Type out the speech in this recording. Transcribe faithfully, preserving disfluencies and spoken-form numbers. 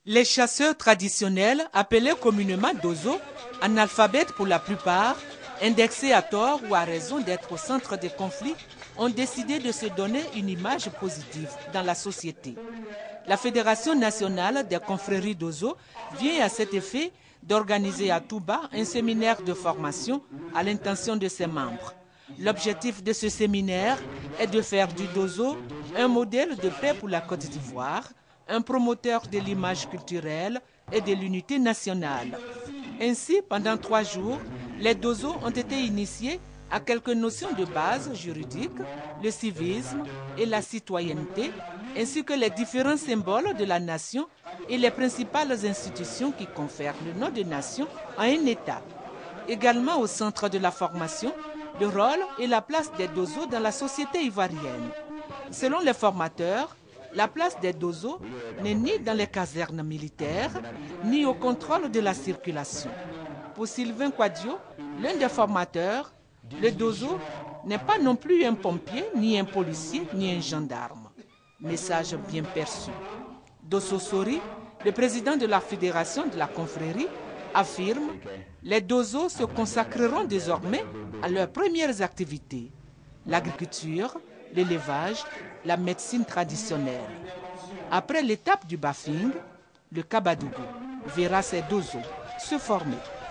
Les chasseurs traditionnels, appelés communément Dozo, analphabètes pour la plupart, indexés à tort ou à raison d'être au centre des conflits, ont décidé de se donner une image positive dans la société. La Fédération nationale des confréries Dozo vient à cet effet d'organiser à Touba un séminaire de formation à l'intention de ses membres. L'objectif de ce séminaire est de faire du Dozo un modèle de paix pour la Côte d'Ivoire, un promoteur de l'image culturelle et de l'unité nationale. Ainsi, pendant trois jours, les Dozo ont été initiés à quelques notions de base juridiques, le civisme et la citoyenneté, ainsi que les différents symboles de la nation et les principales institutions qui confèrent le nom de nation à un État. Également au centre de la formation, le rôle et la place des Dozo dans la société ivoirienne. Selon les formateurs, la place des Dozo n'est ni dans les casernes militaires, ni au contrôle de la circulation. Pour Sylvain Quadio, l'un des formateurs, le Dozo n'est pas non plus un pompier, ni un policier, ni un gendarme. Message bien perçu. Dosso Sori, le président de la fédération de la confrérie, affirme « Les Dozo se consacreront désormais à leurs premières activités, l'agriculture, l'élevage, la médecine traditionnelle. Après l'étape du Bafing, le Kabadougou verra ses Dozo se former.